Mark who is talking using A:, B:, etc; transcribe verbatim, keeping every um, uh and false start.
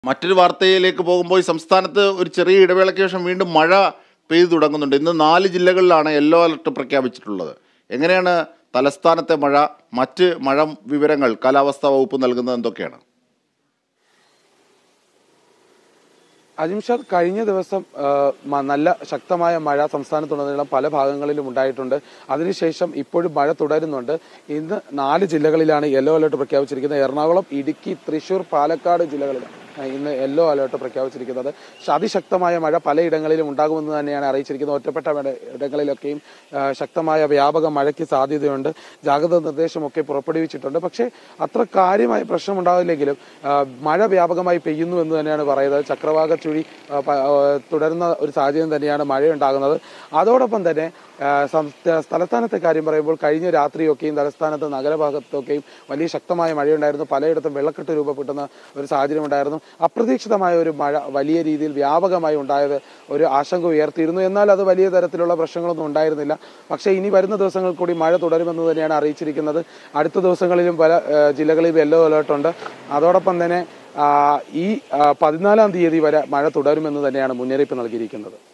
A: മറ്റൊരു വാർത്തയിലേക്ക് പോകുമ്പോൾ സംസ്ഥാനത്ത് ഒരു ചെറിയ ഇടവേളയ്ക്ക് ശേഷം വീണ്ടും മഴ പെയ്തു തുടങ്ങുന്നുണ്ട്. ഇന്ന് നാല് ജില്ലകളിലാണ് യെല്ലോ അലർട്ട് പ്രഖ്യാപിച്ചിട്ടുള്ളത്. എങ്ങനെയാണ് തലസ്ഥാനത്തെ മഴ, മറ്റ് മഴ വിവരങ്ങൾ കാലാവസ്ഥാ വകുപ്പ് നൽകുന്നത് എന്തൊക്കെയാണ്?
B: അജിംഷാദ്, കഴിഞ്ഞ ദിവസം നല്ല ശക്തമായ മഴ സംസ്ഥാനത്തുടനീളം പല ഭാഗങ്ങളിലും ഉണ്ടായിട്ടുണ്ട്. അതിനുശേഷം ഇപ്പോഴും മഴ തുടരുന്നുണ്ട്. ഇന്ന് നാല് ജില്ലകളിലാണ് യെല്ലോ അലർട്ട് പ്രഖ്യാപിച്ചിരിക്കുന്നത്. എറണാകുളം, ഇടുക്കി, തൃശൂർ, പാലക്കാട് ജില്ലകളിലാണ് ഇന്ന് യെല്ലോ അലർട്ട് പ്രഖ്യാപിച്ചിരിക്കുന്നത്. അതിശക്തമായ മഴ പലയിടങ്ങളിലും ഉണ്ടാകുമെന്ന് തന്നെയാണ് അറിയിച്ചിരിക്കുന്നത്. ഒറ്റപ്പെട്ട ഇടങ്ങളിലൊക്കെയും ശക്തമായ വ്യാപക മഴയ്ക്ക് സാധ്യതയുണ്ട്. ജാഗ്രതാ നിർദ്ദേശമൊക്കെ പുറപ്പെടുവിച്ചിട്ടുണ്ട്. പക്ഷേ അത്ര കാര്യമായ പ്രശ്നം ഉണ്ടാവില്ലെങ്കിലും മഴ വ്യാപകമായി പെയ്യുന്നു എന്ന് തന്നെയാണ് പറയുന്നത്. ചക്രവാക ചുഴി തുടരുന്ന ഒരു സാഹചര്യം തന്നെയാണ് മഴയുണ്ടാകുന്നത്. അതോടൊപ്പം തന്നെ തലസ്ഥാനത്തെ കാര്യം പറയുമ്പോൾ കഴിഞ്ഞ രാത്രിയൊക്കെയും തലസ്ഥാനത്ത് നഗരഭാഗത്തൊക്കെയും വലിയ ശക്തമായ മഴയുണ്ടായിരുന്നു. പലയിടത്തും വെള്ളക്കെട്ട് രൂപപ്പെടുന്ന ഒരു സാഹചര്യം ഉണ്ടായിരുന്നു. അപ്രതീക്ഷിതമായ ഒരു മഴ വലിയ രീതിയിൽ വ്യാപകമായി ഉണ്ടായത് ഒരു ആശങ്ക ഉയർത്തിയിരുന്നു. എന്നാൽ അത് വലിയ തരത്തിലുള്ള പ്രശ്നങ്ങളൊന്നും ഉണ്ടായിരുന്നില്ല. പക്ഷേ ഇനി വരുന്ന ദിവസങ്ങളിൽ കൂടി മഴ തുടരുമെന്ന് തന്നെയാണ് അറിയിച്ചിരിക്കുന്നത്. അടുത്ത ദിവസങ്ങളിലും പല ജില്ലകളിലും യെല്ലോ അലേർട്ടുണ്ട്. അതോടൊപ്പം തന്നെ ഈ പതിനാലാം തീയതി വരെ മഴ തുടരുമെന്ന് തന്നെയാണ് മുന്നറിയിപ്പ് നൽകിയിരിക്കുന്നത്.